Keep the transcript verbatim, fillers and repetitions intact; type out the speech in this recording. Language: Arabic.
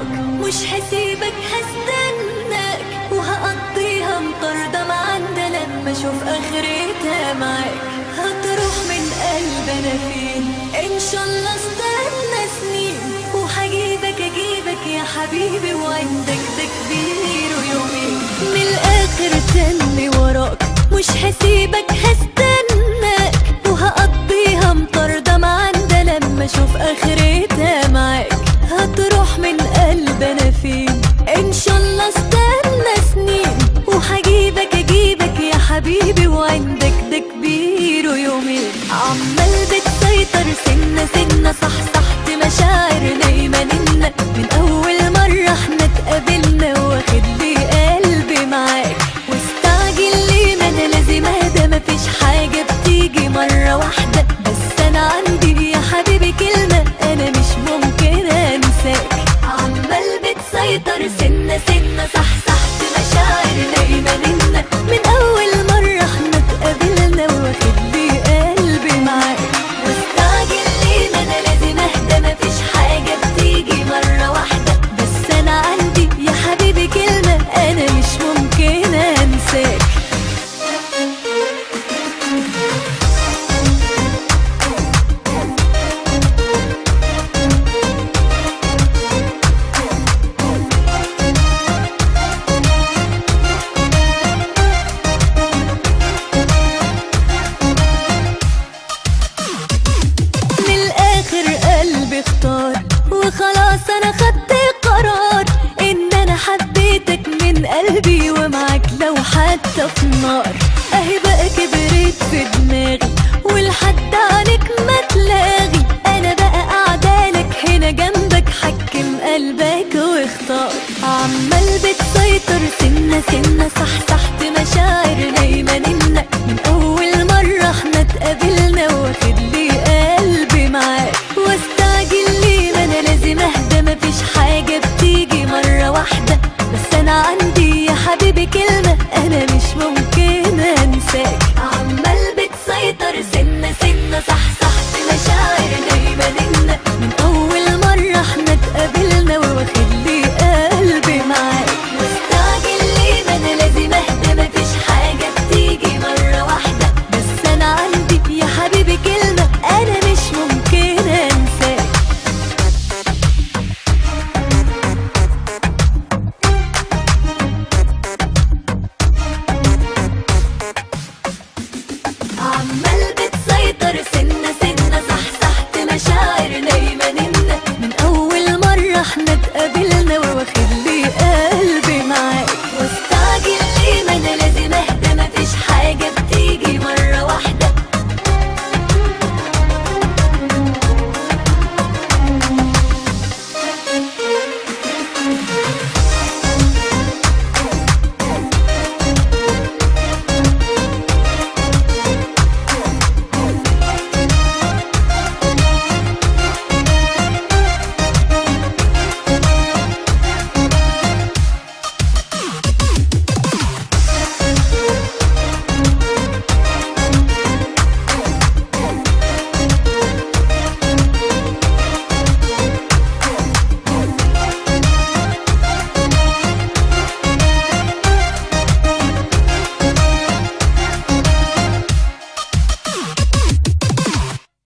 وراك، مش هسيبك هستناك وهقضيها مطاردة معانا لما اشوف اخرتها معاك. هتروح من قلب انا فين ان شاء الله استنى سنين، وهجيبك اجيبك يا حبيبي وعندك ده كبير ويومين. من الاخر تاني وراك، مش هسيبك هستناك وهقضيها مطاردة معانا لما اشوف اخرتها معاك. هتروح من قلب انا فين ان شاء الله استنى سنين، وهجيبك اجيبك يا حبيبي وعندك ده كبير ويومين. عمال بتسيطر سنة سنة، صحصحت مشاعرنا ايماننا من اول مرة احنا اتقابلنا، واخد لي قلبي معاك واستعجل ليه؟ ما انا لازم اهدى، مفيش حاجة بتيجي مرة واحدة، بس انا عندي يا حبيبي كلمة انا مش ممكن انساك. عمال بتسيطر سنة سنة، صحصحت مشاعرنا ايماننا من اول مرة احنا اتقابلنا، واخد لي قلبي معاك واستعجل ليه؟ ما انا لازم اهدى، مفيش حاجة بتيجي مرة واحدة، بس انا عندي يا حبيبي كلمة انا مش ممكن انساك. وخلاص انا خدت قرار ان انا حبيتك من قلبي، ومعاك لو حتى في النار. اهي بقى كبرت في دماغي ولحد عنك ما تلاغي، انا بقى قاعدالك هنا جنبك، حكم قلبك واختار. عمال بتسيطر سنة سنة، صحصحت مشاعرنا ايماننا من اول مرة احنا اتقابلنا، واخد لي قلبي معاك واستعجل ليه؟ ما انا لازم اهدى، مفيش حاجة بتيجي مرة واحدة، بس انا عندي يا حبيبي كلمة